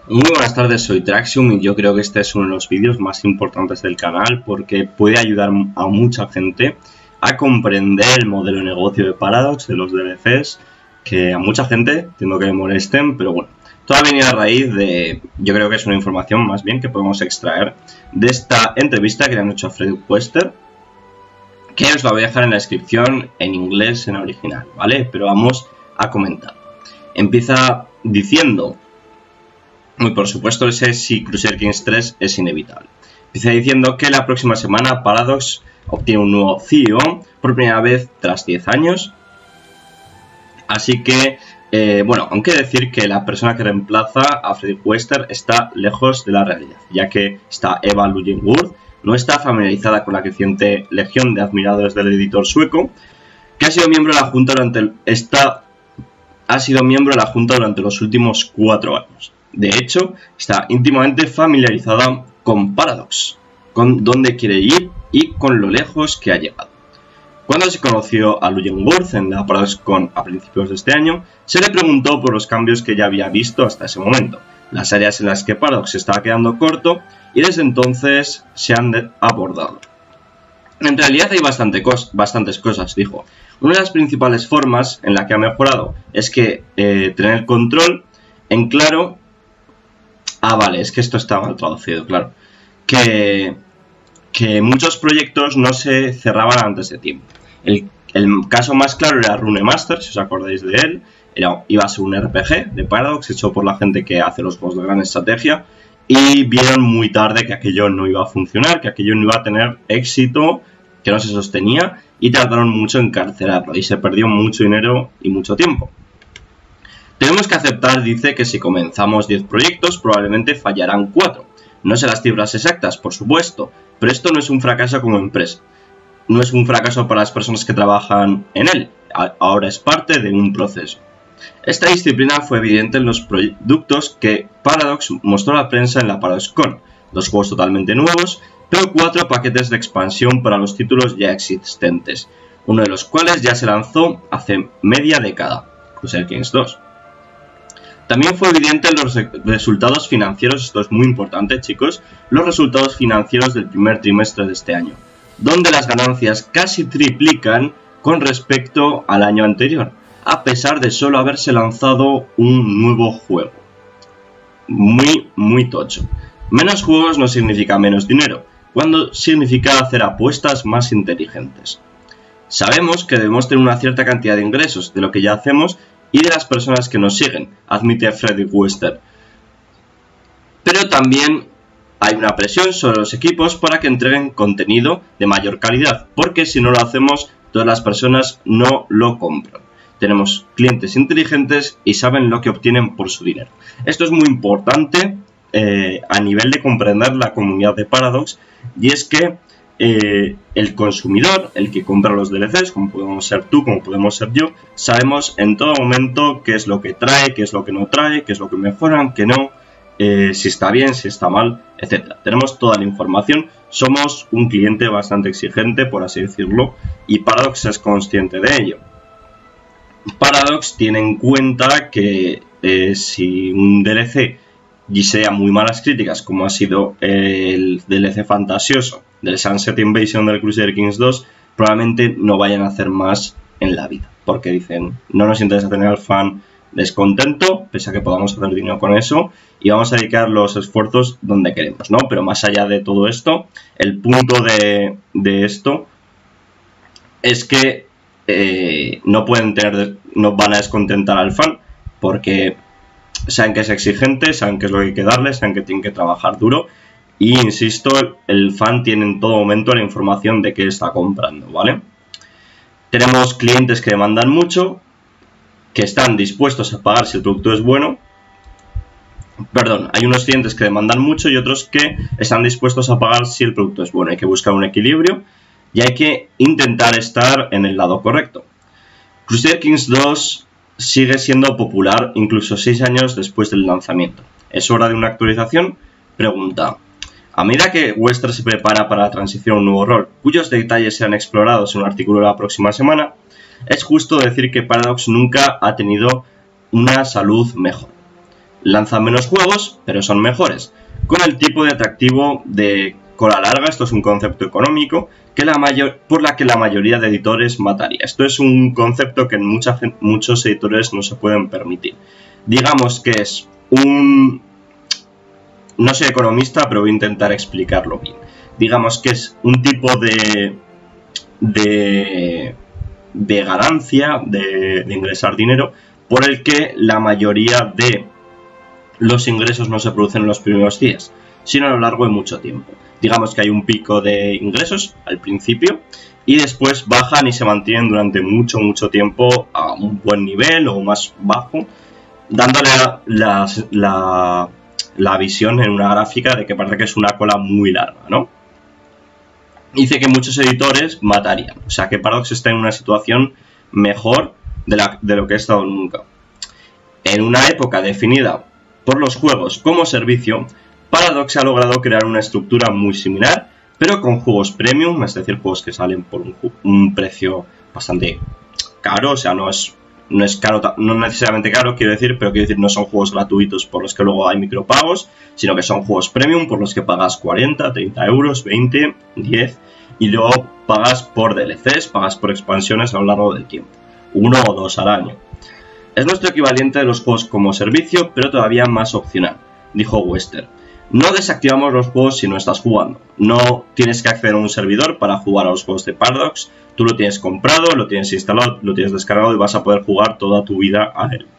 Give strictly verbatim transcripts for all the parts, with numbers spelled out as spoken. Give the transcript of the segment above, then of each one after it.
Muy buenas tardes, soy Traxium y yo creo que este es uno de los vídeos más importantes del canal porque puede ayudar a mucha gente a comprender el modelo de negocio de Paradox, de los D L Cs, que a mucha gente entiendo que le molesten, pero bueno, todo ha venido a raíz de, yo creo que es una información más bien que podemos extraer de esta entrevista que le han hecho a Freddy Wester, que os la voy a dejar en la descripción en inglés, en original, ¿vale? Pero vamos a comentar. Empieza diciendo... Y por supuesto ese si Crusader Kings tres es inevitable. Empieza diciendo que la próxima semana Paradox obtiene un nuevo C E O por primera vez tras diez años. Así que, eh, bueno, aunque decir que la persona que reemplaza a Freddy Wester está lejos de la realidad, ya que esta Eva Lullenwurth no está familiarizada con la creciente legión de admiradores del editor sueco, que ha sido miembro de la Junta durante el, esta, ha sido miembro de la Junta durante los últimos cuatro años. De hecho, está íntimamente familiarizada con Paradox, con dónde quiere ir y con lo lejos que ha llegado. Cuando se conoció a Lullenwurth en la ParadoxCon a principios de este año, se le preguntó por los cambios que ya había visto hasta ese momento, las áreas en las que Paradox se estaba quedando corto y desde entonces se han abordado. En realidad hay bastante cos bastantes cosas, dijo. Una de las principales formas en la que ha mejorado es que eh, tener control en claro. Ah, vale, es que esto está mal traducido, claro. Que, que muchos proyectos no se cerraban antes de tiempo. El, el caso más claro era Rune Master, si os acordáis de él. Era, iba a ser un R P G de Paradox, hecho por la gente que hace los juegos de gran estrategia. Y vieron muy tarde que aquello no iba a funcionar, que aquello no iba a tener éxito, que no se sostenía. Y tardaron mucho en encarcelarlo. Y se perdió mucho dinero y mucho tiempo. Tenemos que aceptar, dice, que si comenzamos diez proyectos, probablemente fallarán cuatro. No sé las cifras exactas, por supuesto, pero esto no es un fracaso como empresa. No es un fracaso para las personas que trabajan en él, ahora es parte de un proceso. Esta disciplina fue evidente en los productos que Paradox mostró a la prensa en la ParadoxCon. Dos juegos totalmente nuevos, pero cuatro paquetes de expansión para los títulos ya existentes, uno de los cuales ya se lanzó hace media década, Crusader Kings dos. También fue evidente en los resultados financieros, esto es muy importante, chicos, los resultados financieros del primer trimestre de este año, donde las ganancias casi triplican con respecto al año anterior, a pesar de solo haberse lanzado un nuevo juego. Muy, muy tocho. Menos juegos no significa menos dinero, cuando significa hacer apuestas más inteligentes. Sabemos que debemos tener una cierta cantidad de ingresos de lo que ya hacemos y de las personas que nos siguen, admite Freddy Wester. Pero también hay una presión sobre los equipos para que entreguen contenido de mayor calidad, porque si no lo hacemos, todas las personas no lo compran. Tenemos clientes inteligentes y saben lo que obtienen por su dinero. Esto es muy importante eh, a nivel de comprender la comunidad de Paradox, y es que Eh, el consumidor, el que compra los D L Cs, como podemos ser tú, como podemos ser yo, sabemos en todo momento qué es lo que trae, qué es lo que no trae, qué es lo que mejoran, qué no, eh, si está bien, si está mal, etcétera. Tenemos toda la información, somos un cliente bastante exigente, por así decirlo, y Paradox es consciente de ello. Paradox tiene en cuenta que eh, si un D L C y sea muy malas críticas, como ha sido el D L C fantasioso del Sunset Invasion del Crusader Kings dos, probablemente no vayan a hacer más en la vida, porque dicen, no nos interesa tener al fan descontento, pese a que podamos hacer dinero con eso, y vamos a dedicar los esfuerzos donde queremos, ¿no? Pero más allá de todo esto, el punto de, de esto es que eh, no pueden tener, no van a descontentar al fan, porque saben que es exigente, saben qué es lo que hay que darle, saben que tienen que trabajar duro. Y insisto, el fan tiene en todo momento la información de qué está comprando, ¿vale? Tenemos clientes que demandan mucho, que están dispuestos a pagar si el producto es bueno. Perdón, hay unos clientes que demandan mucho y otros que están dispuestos a pagar si el producto es bueno. Hay que buscar un equilibrio y hay que intentar estar en el lado correcto. Crusader Kings dos sigue siendo popular incluso seis años después del lanzamiento. ¿Es hora de una actualización? Pregunta. A medida que Wester se prepara para la transición a un nuevo rol, cuyos detalles serán explorados en un artículo de la próxima semana, es justo decir que Paradox nunca ha tenido una salud mejor. Lanzan menos juegos, pero son mejores, con el tipo de atractivo de cola larga. Esto es un concepto económico que la mayor, por la que la mayoría de editores mataría. Esto es un concepto que en mucha, muchos editores no se pueden permitir. Digamos que es un... No soy economista, pero voy a intentar explicarlo bien. Digamos que es un tipo de... de, de ganancia, de, de ingresar dinero, por el que la mayoría de los ingresos no se producen en los primeros días, sino a lo largo de mucho tiempo. Digamos que hay un pico de ingresos al principio y después bajan y se mantienen durante mucho, mucho tiempo a un buen nivel o más bajo, dándole la, la, la, la visión en una gráfica de que parece que es una cola muy larga, ¿no? Dice que muchos editores matarían, o sea que Paradox está en una situación mejor de, la, de lo que ha estado nunca. En una época definida por los juegos como servicio, Paradox ha logrado crear una estructura muy similar, pero con juegos premium, es decir, juegos que salen por un, un precio bastante caro, o sea, no es, no es caro, no necesariamente caro, quiero decir, pero quiero decir, no son juegos gratuitos por los que luego hay micropagos, sino que son juegos premium por los que pagas cuarenta, treinta euros, veinte, diez, y luego pagas por D L Cs, pagas por expansiones a lo largo del tiempo, uno o dos al año. Es nuestro equivalente de los juegos como servicio, pero todavía más opcional, dijo Wester. No desactivamos los juegos si no estás jugando. No tienes que acceder a un servidor para jugar a los juegos de Paradox. Tú lo tienes comprado, lo tienes instalado, lo tienes descargado y vas a poder jugar toda tu vida a él.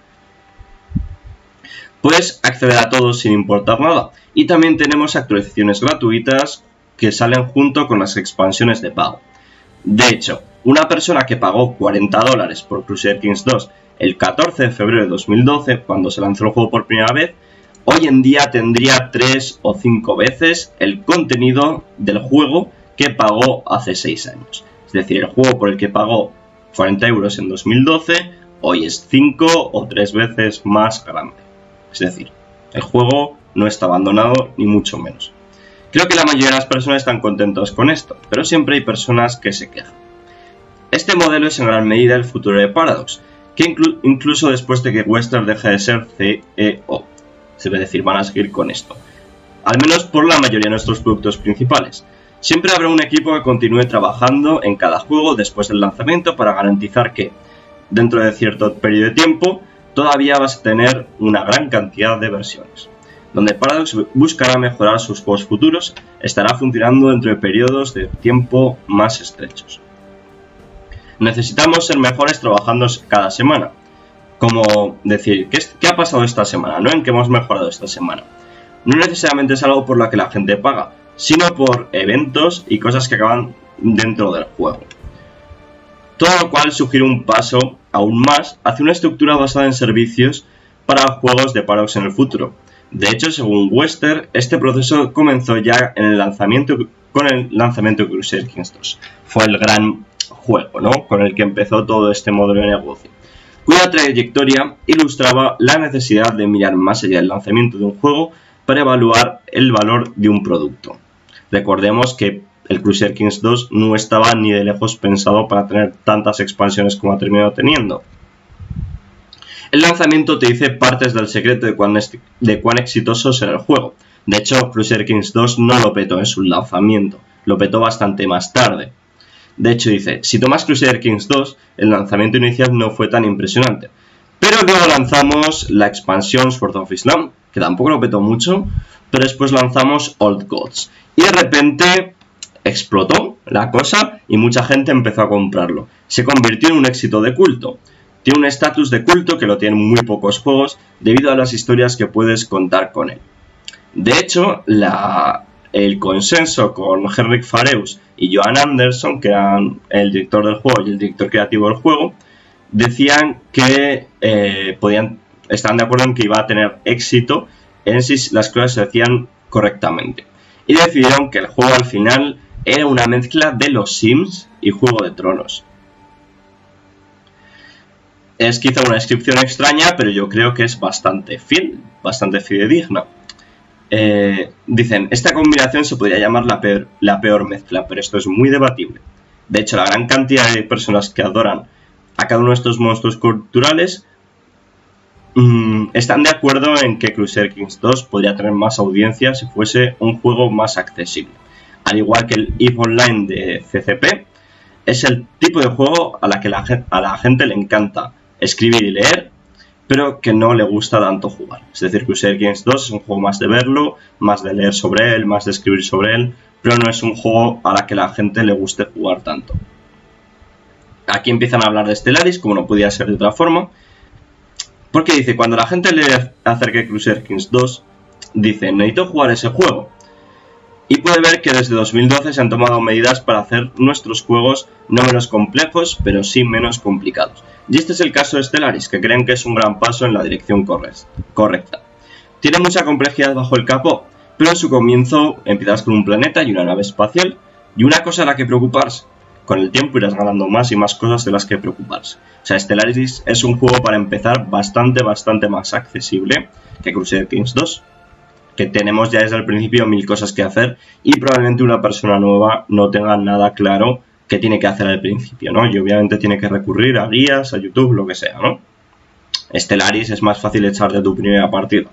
Puedes acceder a todos sin importar nada. Y también tenemos actualizaciones gratuitas que salen junto con las expansiones de pago. De hecho, una persona que pagó cuarenta dólares por Crusader Kings dos el catorce de febrero de dos mil doce, cuando se lanzó el juego por primera vez, hoy en día tendría tres o cinco veces el contenido del juego que pagó hace seis años. Es decir, el juego por el que pagó cuarenta euros en dos mil doce, hoy es cinco o tres veces más grande. Es decir, el juego no está abandonado ni mucho menos. Creo que la mayoría de las personas están contentos con esto, pero siempre hay personas que se quejan. Este modelo es en gran medida el futuro de Paradox, que inclu incluso después de que Wester deje de ser C E O. Se debe decir, van a seguir con esto. Al menos por la mayoría de nuestros productos principales. Siempre habrá un equipo que continúe trabajando en cada juego después del lanzamiento para garantizar que, dentro de cierto periodo de tiempo, todavía vas a tener una gran cantidad de versiones. Donde Paradox buscará mejorar sus juegos futuros, estará funcionando dentro de periodos de tiempo más estrechos. Necesitamos ser mejores trabajando cada semana. Como decir, ¿qué, ¿qué ha pasado esta semana? ¿No? ¿En qué hemos mejorado esta semana? No necesariamente es algo por lo que la gente paga, sino por eventos y cosas que acaban dentro del juego. Todo lo cual sugiere un paso aún más hacia una estructura basada en servicios para juegos de Paradox en el futuro. De hecho, según Wester, este proceso comenzó ya en el lanzamiento, con el lanzamiento de Crusader Kings dos. Fue el gran juego, ¿no?, con el que empezó todo este modelo de negocio, cuya trayectoria ilustraba la necesidad de mirar más allá del lanzamiento de un juego para evaluar el valor de un producto. Recordemos que el Crusader Kings dos no estaba ni de lejos pensado para tener tantas expansiones como ha terminado teniendo. El lanzamiento te dice partes del secreto de cuán, de cuán exitoso será el juego. De hecho, Crusader Kings dos no lo petó en su lanzamiento, lo petó bastante más tarde. De hecho, dice, si tomas Crusader Kings dos, el lanzamiento inicial no fue tan impresionante. Pero luego lanzamos la expansión Sword of Islam, que tampoco lo petó mucho, pero después lanzamos Old Gods. Y de repente explotó la cosa y mucha gente empezó a comprarlo. Se convirtió en un éxito de culto. Tiene un estatus de culto que lo tienen muy pocos juegos debido a las historias que puedes contar con él. De hecho, la... el consenso con Henrik Färöis y Johan Andersson, que eran el director del juego y el director creativo del juego, decían que eh, podían, estaban de acuerdo en que iba a tener éxito en si las cosas se hacían correctamente. Y decidieron que el juego al final era una mezcla de los Sims y Juego de Tronos. Es quizá una descripción extraña, pero yo creo que es bastante fiel, bastante fidedigna. Eh, dicen, esta combinación se podría llamar la peor, la peor mezcla, pero esto es muy debatible. De hecho, la gran cantidad de personas que adoran a cada uno de estos monstruos culturales mmm, están de acuerdo en que Crusader Kings dos podría tener más audiencia si fuese un juego más accesible. Al igual que el EVE Online de C C P, es el tipo de juego a la que la, a la gente le encanta escribir y leer, pero que no le gusta tanto jugar. Es decir, Crusader Kings dos es un juego más de verlo, más de leer sobre él, más de escribir sobre él, pero no es un juego a la que la gente le guste jugar tanto. Aquí empiezan a hablar de Stellaris, como no podía ser de otra forma, porque dice, cuando la gente lee acerca de Crusader Kings dos, dice, necesito jugar ese juego. Y puede ver que desde dos mil doce se han tomado medidas para hacer nuestros juegos no menos complejos, pero sí menos complicados. Y este es el caso de Stellaris, que creen que es un gran paso en la dirección correcta. Tiene mucha complejidad bajo el capó, pero en su comienzo empiezas con un planeta y una nave espacial, y una cosa a la que preocuparse. Con el tiempo irás ganando más y más cosas de las que preocuparse. O sea, Stellaris es un juego para empezar bastante, bastante más accesible que Crusader Kings dos. Que tenemos ya desde el principio mil cosas que hacer y probablemente una persona nueva no tenga nada claro que tiene que hacer al principio, ¿no? Y obviamente tiene que recurrir a guías, a YouTube, lo que sea, ¿no? Stellaris es más fácil echar de tu primera partida.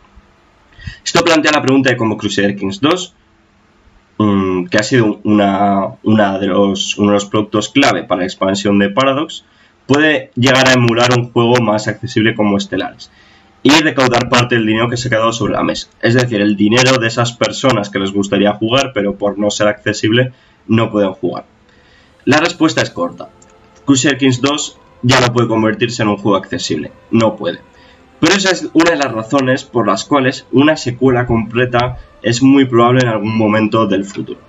Esto plantea la pregunta de cómo Crusader Kings dos, mmm, que ha sido una, una de los, uno de los productos clave para la expansión de Paradox, puede llegar a emular un juego más accesible como Stellaris y recaudar parte del dinero que se ha quedado sobre la mesa. Es decir, el dinero de esas personas que les gustaría jugar, pero por no ser accesible, no pueden jugar. La respuesta es corta. Crusader Kings dos ya no puede convertirse en un juego accesible. No puede. Pero esa es una de las razones por las cuales una secuela completa es muy probable en algún momento del futuro.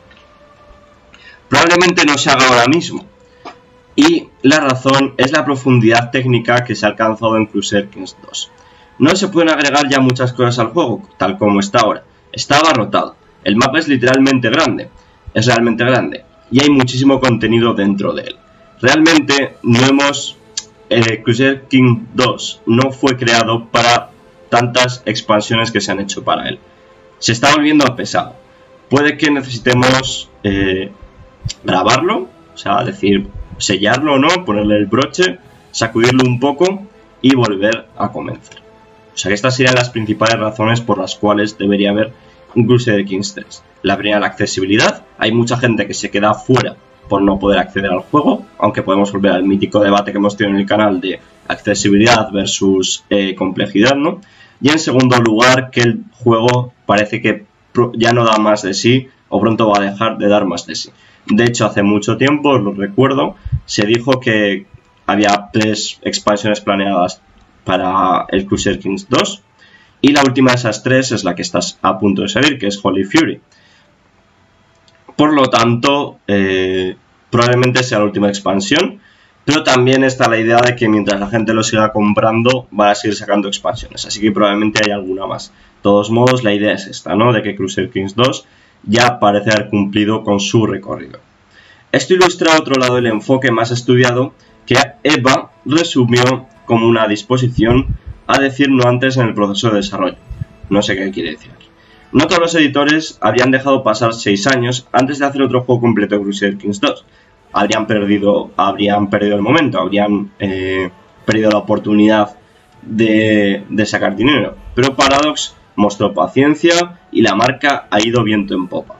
Probablemente no se haga ahora mismo. Y la razón es la profundidad técnica que se ha alcanzado en Crusader Kings dos. No se pueden agregar ya muchas cosas al juego, tal como está ahora. Está abarrotado. El mapa es literalmente grande. Es realmente grande. Y hay muchísimo contenido dentro de él. Realmente no hemos... Eh, Crusader Kings dos no fue creado para tantas expansiones que se han hecho para él. Se está volviendo pesado. Puede que necesitemos eh, grabarlo, o sea, decir, sellarlo o no, ponerle el broche, sacudirlo un poco y volver a comenzar. O sea que estas serían las principales razones por las cuales debería haber un Crusader Kings tres. La primera, la accesibilidad. Hay mucha gente que se queda fuera por no poder acceder al juego, aunque podemos volver al mítico debate que hemos tenido en el canal de accesibilidad versus eh, complejidad, ¿no? Y en segundo lugar, que el juego parece que ya no da más de sí o pronto va a dejar de dar más de sí. De hecho, hace mucho tiempo, os lo recuerdo, se dijo que había tres expansiones planeadas para el Crusader Kings dos y la última de esas tres es la que está a punto de salir, que es Holy Fury. Por lo tanto, eh, probablemente sea la última expansión, pero también está la idea de que mientras la gente lo siga comprando, van a seguir sacando expansiones, así que probablemente hay alguna más. De todos modos, la idea es esta, ¿no? De que Crusader Kings dos ya parece haber cumplido con su recorrido. Esto ilustra otro lado del enfoque más estudiado que Eva resumió como una disposición a decir no antes en el proceso de desarrollo. No sé qué quiere decir aquí. No todos los editores habrían dejado pasar seis años antes de hacer otro juego completo de Crusader Kings dos. Habrían perdido, habrían perdido el momento, habrían eh, perdido la oportunidad de, de sacar dinero. Pero Paradox mostró paciencia y la marca ha ido viento en popa.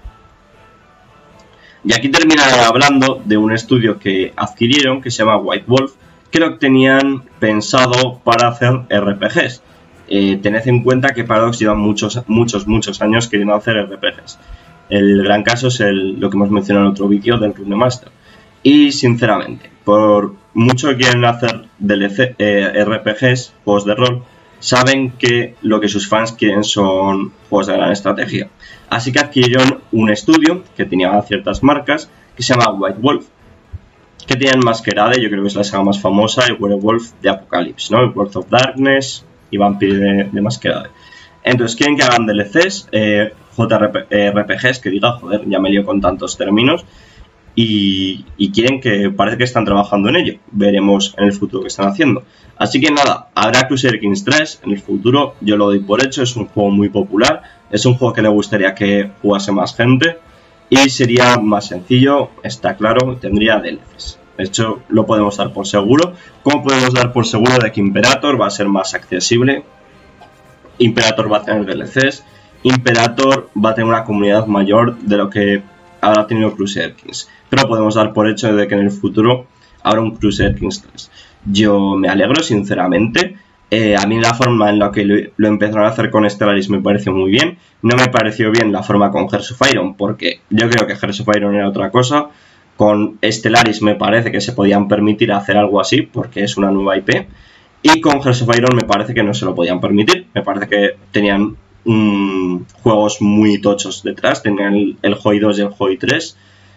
Y aquí terminaré hablando de un estudio que adquirieron que se llama White Wolf, que lo tenían pensado para hacer R P Gs. Eh, tened en cuenta que Paradox lleva muchos, muchos, muchos años queriendo hacer R P Gs. El gran caso es el, lo que hemos mencionado en otro vídeo del Rune Master. Y sinceramente, por mucho que quieren hacer D L C, eh, R P Gs, juegos de rol, saben que lo que sus fans quieren son juegos de gran estrategia. Así que adquirieron un estudio que tenía ciertas marcas que se llama White Wolf, que tienen Masquerade, yo creo que es la saga más famosa, y Werewolf de Apocalypse, ¿no? World of Darkness y Vampire de, de Masquerade. Entonces quieren que hagan D L Cs, eh, J R P, eh, R P Gs, que diga, joder, ya me lío con tantos términos, y, y quieren que, parece que están trabajando en ello. Veremos en el futuro qué están haciendo. Así que nada, habrá Crusader Kings tres en el futuro, yo lo doy por hecho, es un juego muy popular, es un juego que le gustaría que jugase más gente y sería más sencillo, está claro, tendría D L Cs. De hecho, lo podemos dar por seguro. ¿Cómo podemos dar por seguro de que Imperator va a ser más accesible? Imperator va a tener D L Cs. Imperator va a tener una comunidad mayor de lo que habrá tenido Crusader Kings. Pero podemos dar por hecho de que en el futuro habrá un Crusader Kings tres. Yo me alegro, sinceramente. Eh, a mí la forma en la que lo, lo empezaron a hacer con Stellaris me pareció muy bien. No me pareció bien la forma con Hearts of Iron, porque yo creo que Hearts of Iron era otra cosa. Con Stellaris me parece que se podían permitir hacer algo así, porque es una nueva I P. Y con Hearts of Iron me parece que no se lo podían permitir. Me parece que tenían mmm, juegos muy tochos detrás. Tenían el, el H O I dos y el H O I tres,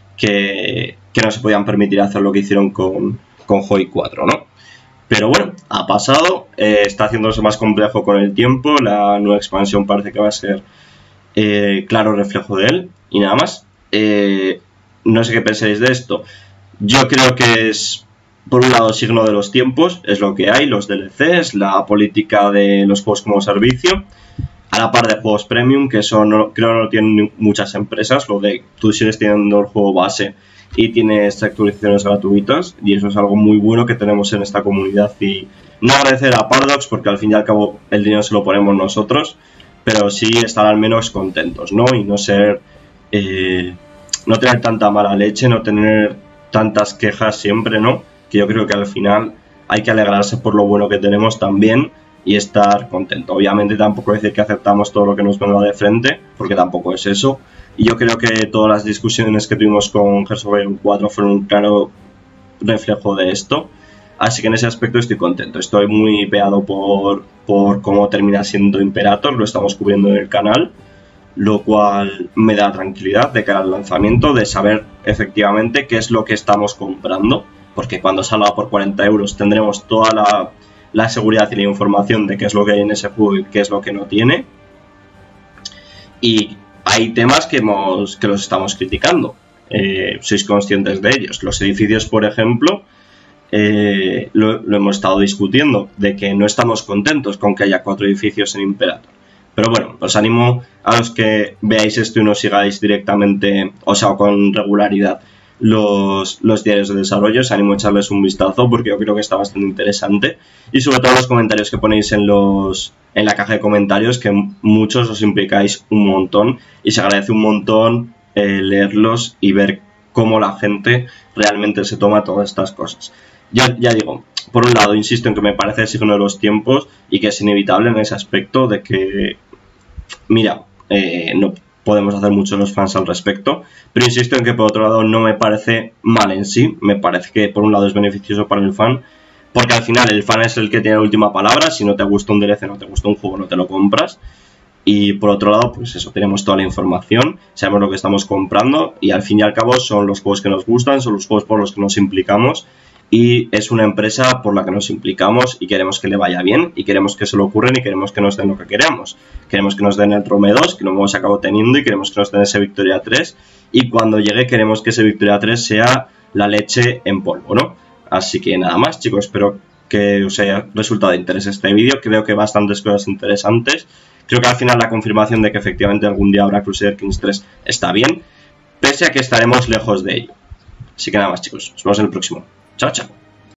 que, que no se podían permitir hacer lo que hicieron con, con H O I cuatro, ¿no? Pero bueno, ha pasado, eh, está haciéndose más complejo con el tiempo, la nueva expansión parece que va a ser eh, claro reflejo de él, y nada más. Eh, no sé qué pensáis de esto. Yo creo que es, por un lado, signo de los tiempos, es lo que hay, los D L Cs, la política de los juegos como servicio, a la par de juegos premium, que eso no, creo no lo tienen muchas empresas, lo de tú sigues teniendo el juego base y tienes actualizaciones gratuitas, y eso es algo muy bueno que tenemos en esta comunidad. Y no agradecer a Paradox, porque al fin y al cabo el dinero se lo ponemos nosotros, pero sí estar al menos contentos, ¿no? Y no ser eh, no tener tanta mala leche, no tener tantas quejas siempre, ¿no? Que yo creo que al final hay que alegrarse por lo bueno que tenemos también y estar contento. Obviamente tampoco decir que aceptamos todo lo que nos venga de frente, porque tampoco es eso. Y yo creo que todas las discusiones que tuvimos con Hearts of Iron cuatro fueron un claro reflejo de esto. Así que en ese aspecto estoy contento. Estoy muy peado por, por cómo termina siendo Imperator. Lo estamos cubriendo en el canal, lo cual me da tranquilidad de cara al lanzamiento, de saber efectivamente qué es lo que estamos comprando. Porque cuando salga por cuarenta euros tendremos toda la, la seguridad y la información de qué es lo que hay en ese juego y qué es lo que no tiene. Y hay temas que, hemos, que los estamos criticando, eh, sois conscientes de ellos. Los edificios, por ejemplo, eh, lo, lo hemos estado discutiendo, de que no estamos contentos con que haya cuatro edificios en Imperator. Pero bueno, os animo a los que veáis esto y nos sigáis directamente, o sea, con regularidad, los, los diarios de desarrollo. Os animo a echarles un vistazo, porque yo creo que está bastante interesante. Y sobre todo los comentarios que ponéis en los... en la caja de comentarios, que muchos os implicáis un montón y se agradece un montón eh, leerlos y ver cómo la gente realmente se toma todas estas cosas. Ya, ya digo, por un lado insisto en que me parece el signo de los tiempos y que es inevitable en ese aspecto de que, mira, eh, no podemos hacer mucho los fans al respecto, pero insisto en que por otro lado no me parece mal en sí, me parece que por un lado es beneficioso para el fan, porque al final el fan es el que tiene la última palabra. Si no te gusta un D L C, no te gusta un juego, no te lo compras. Y por otro lado, pues eso, tenemos toda la información, sabemos lo que estamos comprando y al fin y al cabo son los juegos que nos gustan, son los juegos por los que nos implicamos y es una empresa por la que nos implicamos y queremos que le vaya bien y queremos que se lo ocurren y queremos que nos den lo que queremos. Queremos que nos den el Rome dos, que lo hemos acabado teniendo, y queremos que nos den ese Victoria tres, y cuando llegue queremos que ese Victoria tres sea la leche en polvo, ¿no? Así que nada más, chicos, espero que os haya resultado de interés este vídeo. Creo que bastantes cosas interesantes. Creo que al final la confirmación de que efectivamente algún día habrá Crusader Kings tres está bien, pese a que estaremos lejos de ello. Así que nada más, chicos, nos vemos en el próximo. Chao, chao.